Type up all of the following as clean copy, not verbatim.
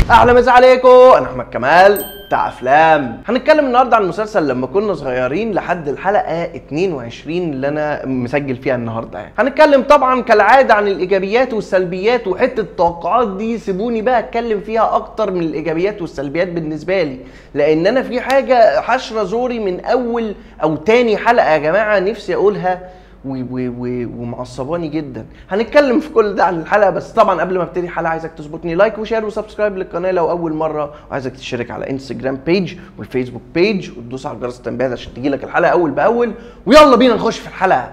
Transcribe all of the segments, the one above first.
اهلا مسا عليكم، انا احمد كمال بتاع افلام. هنتكلم النهارده عن مسلسل لما كنا صغيرين لحد الحلقه 22 اللي انا مسجل فيها النهارده. يعني هنتكلم طبعا كالعاده عن الايجابيات والسلبيات، وحته التوقعات دي سيبوني بقى اتكلم فيها اكتر من الايجابيات والسلبيات بالنسبه لي، لان انا في حاجه حشره زوري من اول او تاني حلقه يا جماعه نفسي اقولها ومعصباني جدا. هنتكلم في كل ده عن الحلقه، بس طبعا قبل ما ابتدي الحلقه عايزك تظبطني لايك وشير وسبسكرايب للقناه لو اول مره، وعايزك تشترك على انستجرام بيج والفيسبوك بيج وتدوس على جرس التنبيهات عشان تجيلك الحلقه اول باول. ويلا بينا نخش في الحلقه.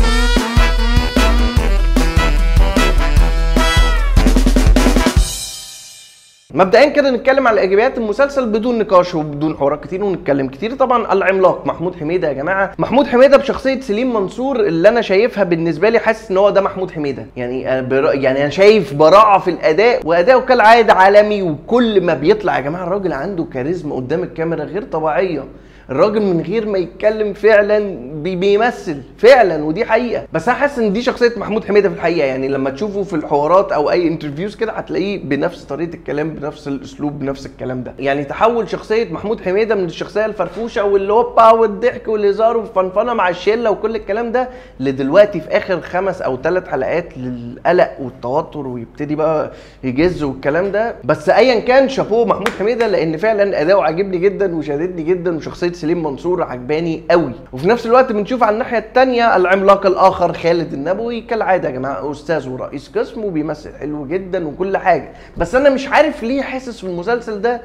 مبدئيا كده نتكلم على ايجابيات المسلسل بدون نقاش وبدون حوارات كتير ونتكلم كتير. طبعا العملاق محمود حميده يا جماعه، محمود حميده بشخصيه سليم منصور اللي انا شايفها بالنسبه لي، حاسس ان هو ده محمود حميده. يعني انا شايف براعه في الاداء، واداؤه كالعاده عالمي، وكل ما بيطلع يا جماعه الراجل عنده كاريزما قدام الكاميرا غير طبيعيه. الراجل من غير ما يتكلم فعلا بيمثل فعلا، ودي حقيقه. بس انا حاسس ان دي شخصيه محمود حميده في الحقيقه. يعني لما تشوفه في الحوارات او اي انترفيوز كده هتلاقيه بنفس طريقه الكلام، بنفس الاسلوب، بنفس الكلام ده. يعني تحول شخصيه محمود حميده من الشخصيه الفرفوشه والهوبا والضحك والهزار والفنفنه مع الشله وكل الكلام ده، لدلوقتي في اخر 5 أو 3 حلقات للقلق والتوتر، ويبتدي بقى يجز والكلام ده. بس ايا كان شابوه محمود حميده، لان فعلا اداؤه عاجبني جدا وشاددني جدا، وشخصيه سليم منصور عجباني قوي. وفي نفس الوقت بنشوف على الناحيه الثانيه العملاق الاخر خالد النبوي كالعاده يا جماعه، استاذ ورئيس قسم وبيمثل حلو جدا وكل حاجه. بس انا مش عارف ليه حاسس في المسلسل ده،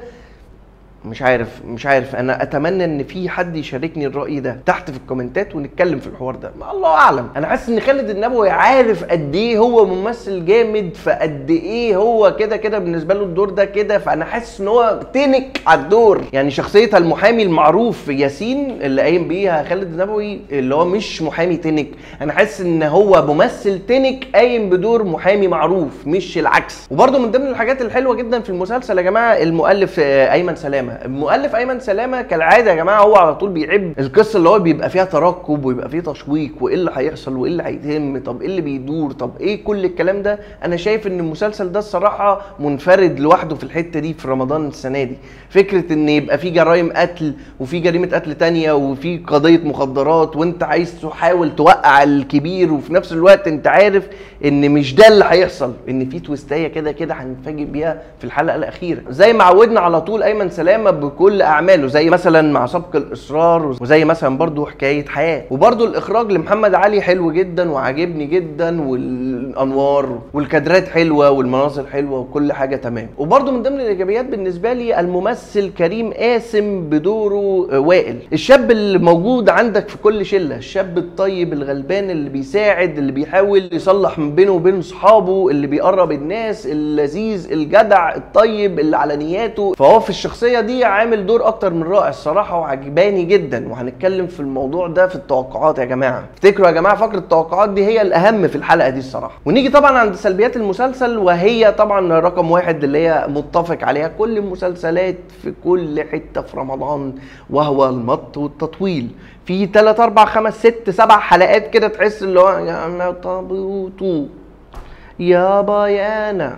مش عارف. انا اتمنى ان في حد يشاركني الراي ده تحت في الكومنتات ونتكلم في الحوار ده. الله اعلم. انا حاسس ان خالد النبوي عارف قد ايه هو ممثل جامد، فقد ايه هو كده بالنسبه له الدور ده كده. فانا حاسس ان هو تنك على الدور. يعني شخصيه المحامي المعروف ياسين اللي قايم بيها خالد النبوي، اللي هو مش محامي تنك، انا حاسس ان هو ممثل تنك قايم بدور محامي معروف مش العكس. وبرده من ضمن الحاجات الحلوه جدا في المسلسل يا جماعه المؤلف ايمن سلامه. المؤلف ايمن سلامه كالعاده يا جماعه هو على طول بيحب القصه اللي هو بيبقى فيها ترقب ويبقى فيه تشويق، وايه اللي هيحصل وايه اللي هيتم، طب ايه اللي بيدور، طب ايه كل الكلام ده. انا شايف ان المسلسل ده الصراحه منفرد لوحده في الحته دي في رمضان السنه دي. فكره ان يبقى في جرائم قتل وفي جريمه قتل تانية وفي قضيه مخدرات، وانت عايز تحاول توقع الكبير، وفي نفس الوقت انت عارف ان مش ده اللي هيحصل، ان في تويستايه كده هنتفاجئ بيها في الحلقه الاخيره، زي ما عودنا على طول ايمن سلامه بكل اعماله، زي مثلا مع سبق الاصرار، وزي مثلا برضو حكايه حياه. وبرضو الاخراج لمحمد علي حلو جدا وعاجبني جدا، والانوار والكادرات حلوه والمناظر حلوه وكل حاجه تمام. وبرضو من ضمن الايجابيات بالنسبه لي الممثل كريم قاسم بدوره وائل، الشاب اللي موجود عندك في كل شله، الشاب الطيب الغلبان اللي بيساعد، اللي بيحاول يصلح من بينه وبين اصحابه، اللي بيقرب الناس، اللذيذ الجدع الطيب اللي على نياته. فهو في الشخصيه دي عامل دور اكتر من رائع الصراحه وعجباني جدا. وهنتكلم في الموضوع ده في التوقعات يا جماعه. افتكروا يا جماعه فقره التوقعات دي هي الاهم في الحلقه دي الصراحه. ونيجي طبعا عند سلبيات المسلسل، وهي طبعا رقم 1 اللي هي متفق عليها كل المسلسلات في كل حته في رمضان، وهو المط والتطويل. في 3 4 5 6 7 حلقات كده تحس اللي هو يا طبوطو يا بيانا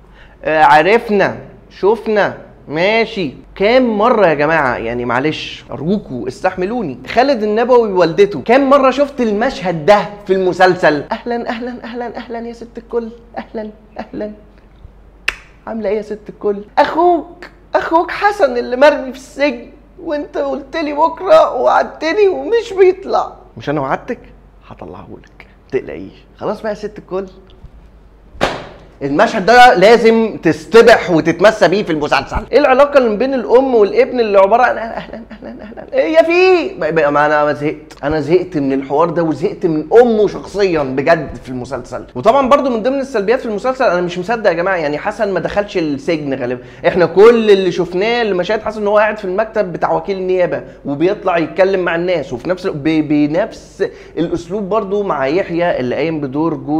عرفنا شفنا ماشي. كام مرة يا جماعة، يعني معلش أرجوكوا استحملوني، خالد النبوي ووالدته كام مرة شفت المشهد ده في المسلسل؟ أهلا أهلا أهلا أهلا يا ست الكل، أهلا أهلا، عاملة إيه يا ست الكل؟ أخوك حسن اللي مرمي في السجن، وأنت قلت لي بكرة ووعدتني ومش بيطلع. مش أنا وعدتك؟ هطلعهولك متقلقيش. خلاص بقى يا ست الكل، المشهد ده لازم تستبح وتتمسى بيه في المسلسل. ايه العلاقه اللي بين الام والابن اللي عباره عن اهلا اهلا اهلا ايه يا في؟ ما انا زهقت من الحوار ده، وزهقت من امه شخصيا بجد في المسلسل. وطبعا برضو من ضمن السلبيات في المسلسل، انا مش مصدق يا جماعه، يعني حسن ما دخلش السجن غالبا. احنا كل اللي شفناه المشاهد حسن ان هو قاعد في المكتب بتاع وكيل النيابه وبيطلع يتكلم مع الناس، وفي نفس بنفس الاسلوب برضو مع يحيى اللي قايم بدور جوز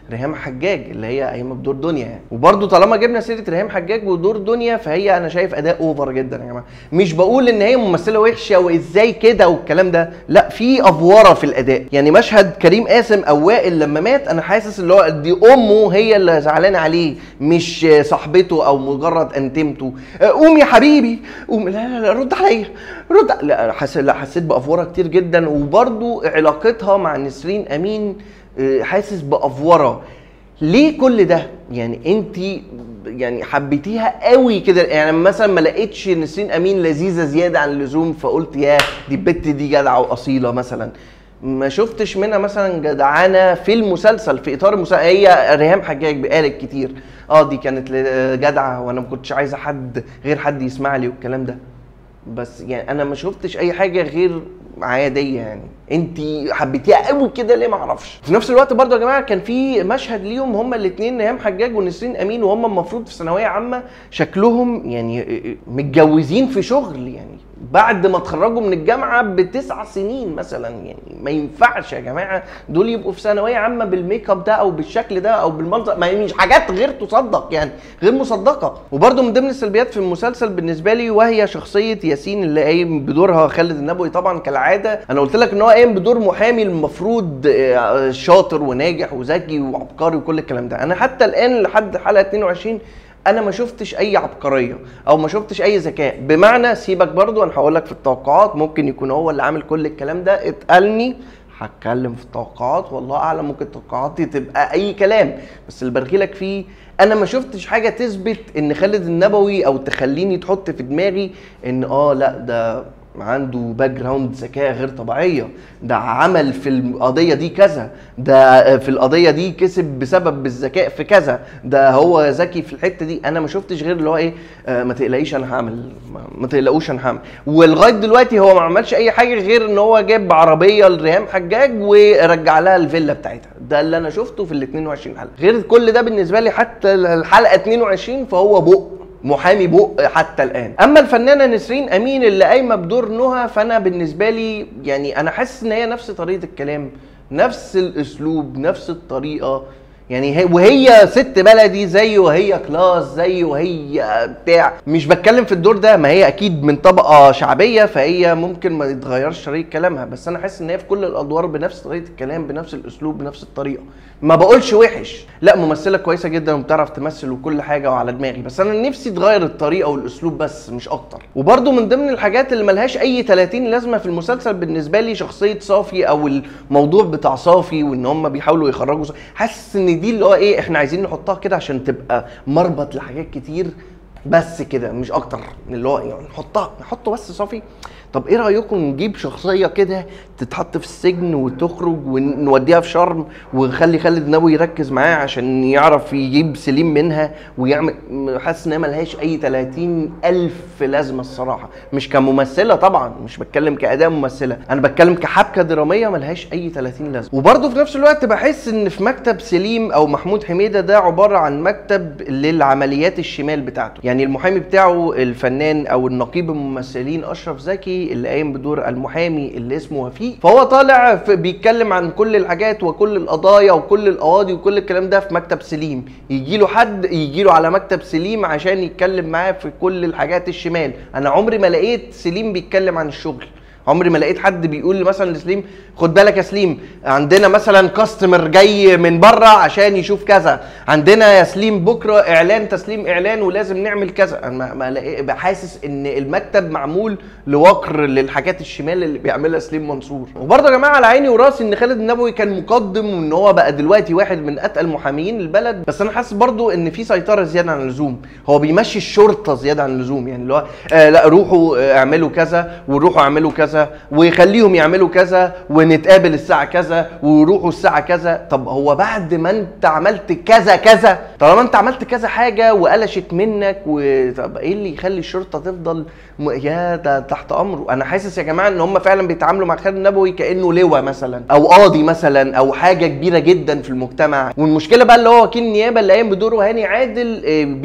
ريهام حجاج اللي هي قايمه بدور دنيا يعني. وبرده طالما جبنا سيره ريهام حجاج ودور دنيا، فهي انا شايف اداء اوفر جدا يا جماعه. مش بقول ان هي ممثله وحشه وازاي كده والكلام ده، لا، في افوره في الاداء. يعني مشهد كريم قاسم او وائل لما مات، انا حاسس اللي هو دي امه هي اللي زعلانه عليه، مش صاحبته او مجرد انتمته. قوم يا حبيبي قوم، لا رد عليا رد، لا حسيت بافوره كتير جدا. وبرده علاقتها مع نسرين امين حاسس بافوره. ليه كل ده؟ يعني انت يعني حبيتيها قوي كده؟ يعني مثلا ما لقيتش نسرين امين لذيذه زياده عن اللزوم فقلت يا دي البت دي جدعه واصيله مثلا؟ ما شفتش منها مثلا جدعانه في المسلسل، في اطار المسلسل. هي ريهام حجاج قالت كتير دي كانت جدعه وانا ما كنتش عايزه حد غير حد يسمع لي والكلام ده، بس يعني انا ما شفتش اي حاجه غير عاديه. يعني انت حبيتيها قوي كده ليه؟ ما اعرفش. في نفس الوقت برضه يا جماعه كان في مشهد ليهم هما الاثنين، ريهام حجاج ونسرين امين، وهم المفروض في ثانويه عامه، شكلهم يعني متجوزين في شغل، يعني بعد ما اتخرجوا من الجامعه ب9 سنين مثلا. يعني ما ينفعش يا جماعه دول يبقوا في ثانويه عامه بالميك اب ده او بالشكل ده او بالمنظر، ما مش حاجات غير تصدق، يعني غير مصدقه. وبرده من ضمن السلبيات في المسلسل بالنسبه لي وهي شخصيه ياسين اللي قايم بدورها خالد النبوي. طبعا كالعاده انا قلت لك ان هو قايم بدور محامي المفروض شاطر وناجح وذكي وعبقري وكل الكلام ده. انا حتى الان لحد حلقه 22 انا ما شفتش اي عبقريه او ما شفتش اي ذكاء. بمعنى سيبك برضو، انا هقول لك في التوقعات ممكن يكون هو اللي عامل كل الكلام ده، اتقالني هتكلم في التوقعات والله اعلم، ممكن توقعاتي تبقى اي كلام، بس اللي برغي لك فيه انا ما شفتش حاجه تثبت ان خالد النبوي او تخليني تحط في دماغي ان لا ده عنده باك جراوند ذكاء غير طبيعيه، ده عمل في القضيه دي كذا، ده في القضيه دي كسب بسبب الذكاء في كذا، ده هو ذكي في الحته دي. انا ما شفتش غير اللي هو ما تقلقيش انا هعمل، ما تقلقوش انا هعمل. ولغايه دلوقتي هو ما عملش اي حاجه غير ان هو جاب عربيه لريهام حجاج ورجع لها الفيلا بتاعتها. ده اللي انا شفته في ال 22 حلقه. غير كل ده بالنسبه لي حتى الحلقه 22 فهو بق محامي بق حتى الان. اما الفنانه نسرين امين اللي قايمه بدور نهى، فانا بالنسبه لي يعني انا حاسس ان هي نفس طريقه الكلام، نفس الاسلوب، نفس الطريقه. يعني وهي ست بلدي زي وهي كلاس زي وهي بتاع. مش بتكلم في الدور ده، ما هي اكيد من طبقه شعبيه فهي ممكن ما يتغيرش طريقه كلامها، بس انا حاسس ان هي في كل الادوار بنفس طريقه الكلام، بنفس الاسلوب، بنفس الطريقه. ما بقولش وحش، لا، ممثله كويسه جدا وبتعرف تمثل وكل حاجه وعلى دماغي، بس انا نفسي تغير الطريقه والاسلوب بس مش اكتر. وبرده من ضمن الحاجات اللي ملهاش اي 30 لازمه في المسلسل بالنسبه لي شخصيه صافي او الموضوع بتاع صافي، وان هم بيحاولوا يخرجوا حاسس ان دي اللي هو احنا عايزين نحطها كده عشان تبقى مربط لحاجات كتير بس كده مش اكتر، اللي هو يعني نحطه بس صافي. طب ايه رايكم نجيب شخصيه كده تتحط في السجن وتخرج ونوديها في شرم ونخلي خالد النبوي يركز معاه عشان يعرف يجيب سليم منها ويعمل. حاسس انها ملهاش اي 30,000 لازمه الصراحه، مش كممثله طبعا، مش بتكلم كاداء ممثله، انا بتكلم كحبكه دراميه ملهاش اي 30 لازمه. وبرده في نفس الوقت بحس ان في مكتب سليم او محمود حميده ده عباره عن مكتب للعمليات الشمال بتاعته. يعني المحامي بتاعه الفنان او النقيب الممثلين اشرف زكي اللي قايم بدور المحامي اللي اسمه وفيق، فهو طالع بيتكلم عن كل الحاجات وكل القضايا وكل القواضي وكل الكلام ده في مكتب سليم. يجي له حد يجي له على مكتب سليم عشان يتكلم معاه في كل الحاجات الشمال. انا عمري ما لقيت سليم بيتكلم عن الشغل، عمري ما لقيت حد بيقول مثلا لسليم خد بالك يا سليم عندنا مثلا كاستمر جاي من بره عشان يشوف كذا، عندنا يا سليم بكره اعلان تسليم اعلان ولازم نعمل كذا. انا ما حاسس ان المكتب معمول لوقر للحاجات الشمال اللي بيعملها سليم منصور. وبرضه يا جماعه على عيني وراسي ان خالد النبوي كان مقدم وان هو بقى دلوقتي واحد من اتقل محاميين البلد، بس انا حاسس برضه ان في سيطره زياده عن اللزوم، هو بيمشي الشرطه زياده عن اللزوم. يعني اللي هو لا روحوا اعملوا كذا وروحوا اعملوا كذا ويخليهم يعملوا كذا ونتقابل الساعه كذا ويروحوا الساعه كذا. طب هو بعد ما انت عملت كذا كذا، طالما انت عملت كذا حاجه وقلشت منك طب ايه اللي يخلي الشرطه تفضل يا ده تحت امره؟ انا حاسس يا جماعه ان هم فعلا بيتعاملوا مع خالد النبوي كانه لواء مثلا او قاضي مثلا او حاجه كبيره جدا في المجتمع. والمشكله بقى اللي هو وكيل النيابه اللي قايم بدوره هاني عادل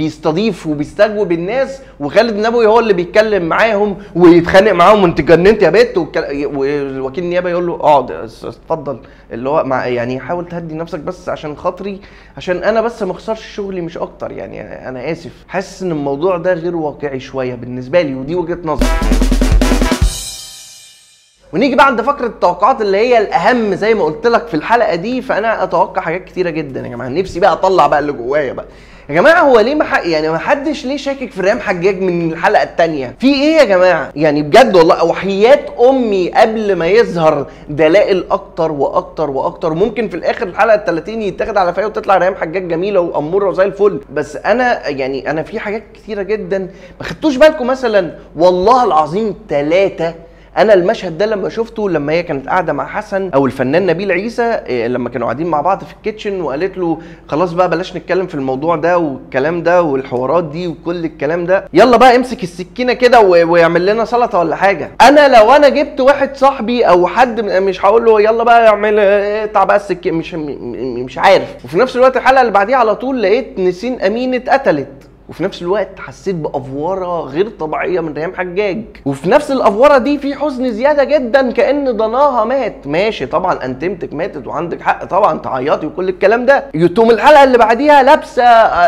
بيستضيف وبيستجوب الناس، وخالد النبوي هو اللي بيتكلم معاهم ويتخانق معاهم وانت جننت يا سبميت والوكيل النيابه يقول له اقعد اتفضل، اللي هو يعني حاول تهدي نفسك بس عشان خاطري، عشان انا بس ما اخسرش شغلي مش اكتر، يعني انا اسف. حاسس ان الموضوع ده غير واقعي شويه بالنسبه لي، ودي وجهه نظري. ونيجي بقى عند فقره التوقعات اللي هي الاهم زي ما قلت لك في الحلقه دي. فانا اتوقع حاجات كتيره جدا يا جماعه، نفسي بقى اطلع بقى اللي جوايا بقى. يا جماعه هو ليه يعني ما حدش ليه شاكك في ريهام حجاج من الحلقه الثانيه؟ في ايه يا جماعه؟ يعني بجد والله وحياه امي قبل ما يظهر دلائل اكتر واكتر واكتر، ممكن في الاخر الحلقه ال 30 يتاخد على فيها وتطلع ريهام حجاج جميله واموره وزي الفل. بس انا في حاجات كتيره جدا ما خدتوش بالكم. مثلا والله العظيم 3 انا المشهد ده لما شفته، لما هي كانت قاعده مع حسن او الفنان نبيل عيسى، لما كانوا قاعدين مع بعض في الكيتشن وقالت له خلاص بقى بلاش نتكلم في الموضوع ده والكلام ده والحوارات دي وكل الكلام ده، يلا بقى امسك السكينه كده ويعمل لنا سلطه ولا حاجه. لو انا جبت واحد صاحبي او حد مش هقول له يلا بقى اعمل اقطع بقى السكينه، مش عارف. وفي نفس الوقت الحلقه اللي بعديها على طول لقيت نسين امين اتقتلت، وفي نفس الوقت حسيت بافوره غير طبيعيه من ريهام حجاج. وفي نفس الافوره دي في حزن زياده جدا كأن ضناها مات. ماشي طبعا انتمتك ماتت وعندك حق طبعا تعيطي وكل الكلام ده. يتوم الحلقه اللي بعديها لابسه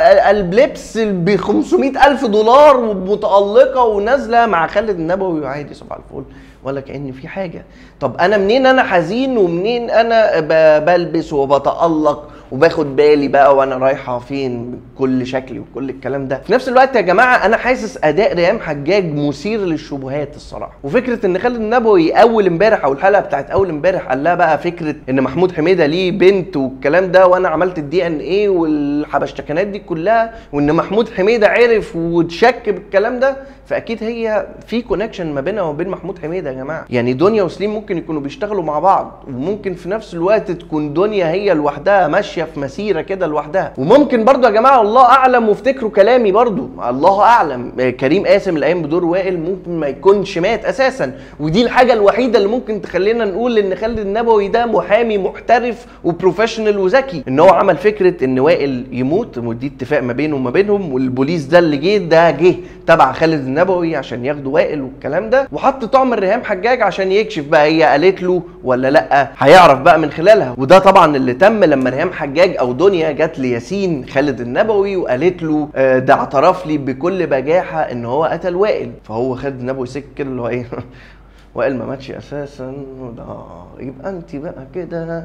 اللبس ب 500,000 دولار ومتالقه ونازله مع خالد النبوي وعادي صباح الفل ولا كأن في حاجه. طب انا منين انا حزين ومنين انا بلبس وبتألق وباخد بالي بقى وانا رايحه فين كل شكلي وكل الكلام ده؟ في نفس الوقت يا جماعه انا حاسس اداء ريهام حجاج مثير للشبهات الصراحه. وفكره ان خالد النبوي اول امبارح او الحلقه بتاعت اول امبارح قال لها بقى فكره ان محمود حميده ليه بنت والكلام ده، وانا عملت الDNA والحبشتكنات دي كلها، وان محمود حميده عرف وتشك بالكلام ده، فاكيد هي في كونكشن ما بينها وبين محمود حميده يا جماعه. يعني دنيا وسليم ممكن يكونوا بيشتغلوا مع بعض، وممكن في نفس الوقت تكون دنيا هي لوحدها ماشيه في مسيره كده لوحدها. وممكن برضو يا جماعه الله اعلم، وافتكروا كلامي برضو الله اعلم، كريم قاسم اللي قايم بدور وائل ممكن ما يكونش مات اساسا، ودي الحاجه الوحيده اللي ممكن تخلينا نقول ان خالد النبوي ده محامي محترف وبروفيشنال وذكي، ان هو عمل فكره ان وائل يموت ودي اتفاق ما بينه وما بينهم، والبوليس ده اللي جه تبع خالد النبوي عشان ياخدوا وائل والكلام ده، وحط طعم ريهام حجاج عشان يكشف بقى هي قالت له ولا لا، هيعرف بقى من خلالها. وده طبعا اللي تم لما ريهام حجاج او دنيا جت لياسين خالد النبوي وقالت له ده اعترف لي بكل بجاحه ان هو قتل وائل. فهو خالد النبوي سك كده اللي هو ايه وائل ما ماتش اساسا، وده يبقى انت بقى كده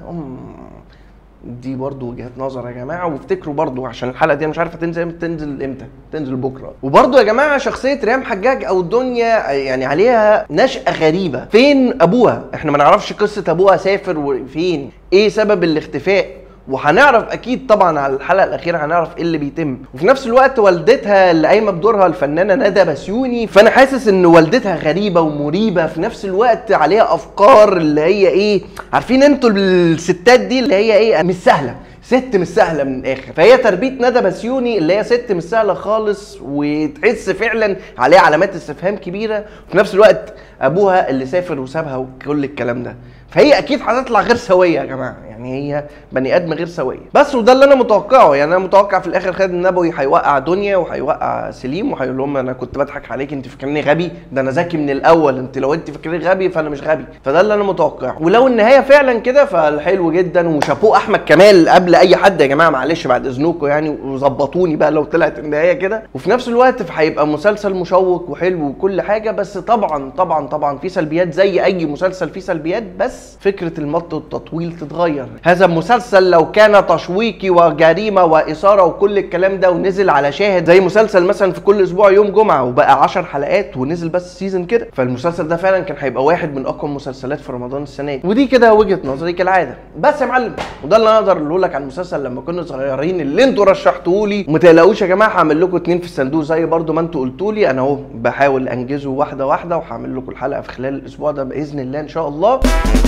دي برضو وجهات نظر يا جماعه. وافتكروا برضو عشان الحلقه دي انا مش عارف تنزل امتى، تنزل بكره. وبرضو يا جماعه شخصيه ريهام حجاج او دنيا يعني عليها نشأة غريبه. فين ابوها؟ احنا ما نعرفش قصه ابوها سافر وفين، ايه سبب الاختفاء، وهنعرف اكيد طبعا على الحلقه الاخيره هنعرف ايه اللي بيتم. وفي نفس الوقت والدتها اللي قايمه بدورها الفنانه ندى بسيوني، فانا حاسس ان والدتها غريبه ومريبه في نفس الوقت، عليها افكار اللي هي ايه، عارفين انتوا الستات دي اللي هي ايه، مش سهله، ست مش سهله من الاخر. فهي تربيه ندى بسيوني اللي هي ست مش سهله خالص، وتحس فعلا عليها علامات استفهام كبيره. وفي نفس الوقت ابوها اللي سافر وسابها وكل الكلام ده، فهي اكيد هتطلع غير سويه يا جماعه، يعني هي بني ادم غير سويه. بس وده اللي انا متوقعه. يعني انا متوقع في الاخر خالد النبوي هيوقع دنيا وهيوقع سليم وهيقول لهم انا كنت بضحك عليك، انت فاكرني غبي، ده انا ذكي من الاول، انت لو انت فاكرني غبي فانا مش غبي. فده اللي انا متوقعه. ولو النهايه فعلا كده فالحلو جدا، وشابوه احمد كمال قبل اي حد يا جماعه، معلش بعد اذنكم يعني، وظبطوني بقى لو طلعت النهايه كده. وفي نفس الوقت هيبقى مسلسل مشوق وحلو وكل حاجه، بس طبعا طبعا طبعا في سلبيات زي اي مسلسل فيه سلبيات، بس فكره المط والتطويل تتغير. هذا المسلسل لو كان تشويقي وجريمه واثاره وكل الكلام ده ونزل على شاهد زي مسلسل مثلا في كل اسبوع يوم جمعه وبقى 10 حلقات ونزل بس سيزون كده، فالمسلسل ده فعلا كان هيبقى واحد من اقوى المسلسلات في رمضان السنه دي. ودي كده وجهه نظري كالعاده. بس يا معلم وده اللي انا اقدر اقول لك عن المسلسل لما كنا صغيرين اللي انتوا رشحتوه لي. وما تقلقوش يا جماعه هعمل لكم 2 في الصندوق زي برده ما انتوا قلتوا لي، انا اهو بحاول انجزه واحده واحده، وهعمل لكم الحلقه في خلال الاسبوع ده باذن الله ان شاء الله.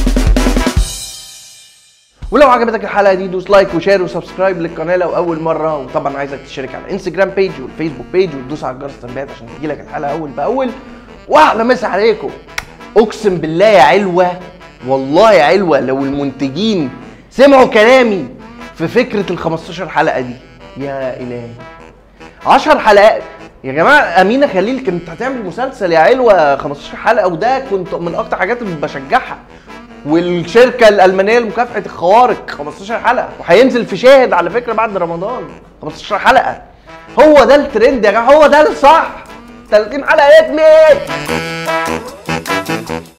ولو عجبتك الحلقه دي دوس لايك وشير وسبسكرايب للقناه لو اول مره، وطبعا عايزك تشترك على الانستجرام بيج والفيسبوك بيج وتدوس على جرس التنبيهات عشان تجيلك الحلقه اول باول. واحلى مسا عليكم. اقسم بالله يا علوه، والله يا علوه لو المنتجين سمعوا كلامي في فكره ال 15 حلقه دي، يا الهي 10 حلقات يا جماعه امينه خليل كانت هتعمل مسلسل يا علوه 15 حلقه، وده كنت من اكتر حاجات اللي بشجعها. والشركه الالمانيه لمكافحه الخوارق 15 حلقه، وهينزل في شاهد على فكره بعد رمضان 15 حلقه. هو ده الترند يا جماعه، هو ده الصح. 30 حلقه يكمل.